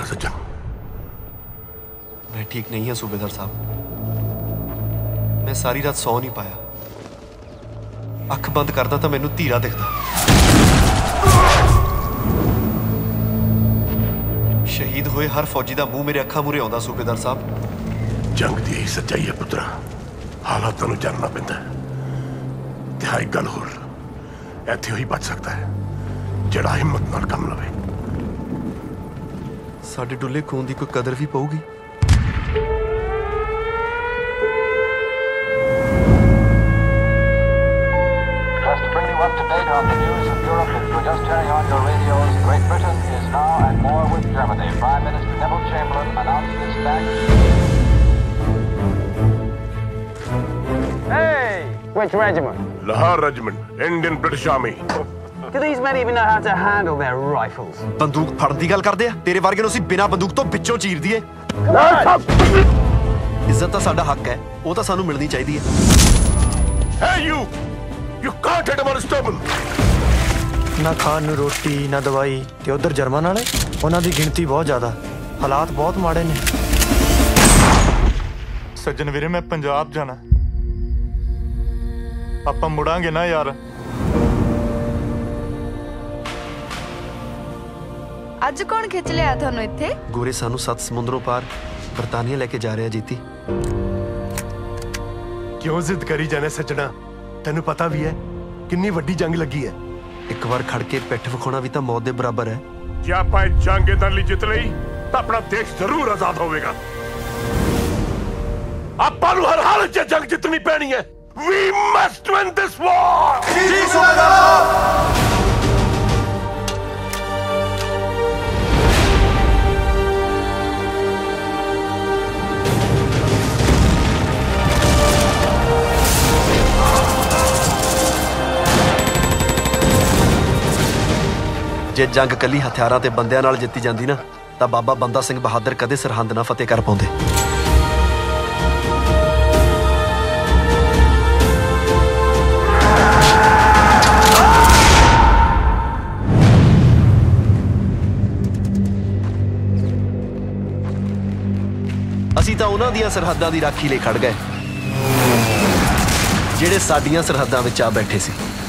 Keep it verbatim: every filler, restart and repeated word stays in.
बैठा सज्जन। मैं ठीक नहीं हाँ सूबेदार साहब, मैं सारी रात सौ नहीं पाया। अख बंद करदा तो मैनू धीरा दिखदा। शहीद होए हर फौजी का मूँह मेरे अखा मूहरे आउंदा सूबेदार साहब। जंग दी यही सच्चाई है पुत्रा, हालातों नूं जानना पैंदा है। ते एक गल होर, इत्थे ही बच सकता है जिहड़ा हिम्मत नाल काम लवे। साडे डुल्ले खून की कोई कदर भी पऊगी। Up to date on the news of Europe. If you're just turning on your radios, Great Britain is now at war with Germany. Prime Minister Neville Chamberlain announced this fact. Hey! Which regiment? Lahore Regiment, Indian British Army. Do these men even know how to handle their rifles? बंदूक फड़न दी गल करदे आ, तेरे वर्गे नूं असीं बिना बंदूक तो विचों चीर दीए। इज्जत तां साडा हक है, वो तां सानूं मिलनी चाहीदी है। Hey you! You can't hit him on his stubble. ना खान नूं रोटी ना दवाई ते उधर जर्मन वाले उन्हां दी गिणती बहुत ज़्यादा, हालात बहुत माड़े ने। सज्जन वीरे मैं पंजाब जाना, आपां मुड़ांगे ना यार। अज कौन खिच लिया थानू इत्थे? गोरे सानू सत समुंदरों पार बरतानिया लेके जा रहे जीती। क्यों जिद करी जाने सज्जना, तेनू पता भी है कितनी वड्डी जंग लगी है। एक बार खड़ के पिठ विखाउणा भी तां मौत दे बराबर है। जे आपां जंग इधर ली जित लई तां अपना देश जरूर आजाद होवेगा। आपां नूं हर हालत च जंग जितनी पैनी है। We must win this war! जी सूबेदार! जे जंग कली हथियारां ते बंदियां नाल जित्ती जांदी ना तां बाबा बंदा सिंह बहादुर कदे सरहंद ना फतेह कर पाउंदे। असीं तां उन्हां दियां सरहदां दी राखी लई खड़ गए जिहड़े साडीआं सरहदां विच आ बैठे सी।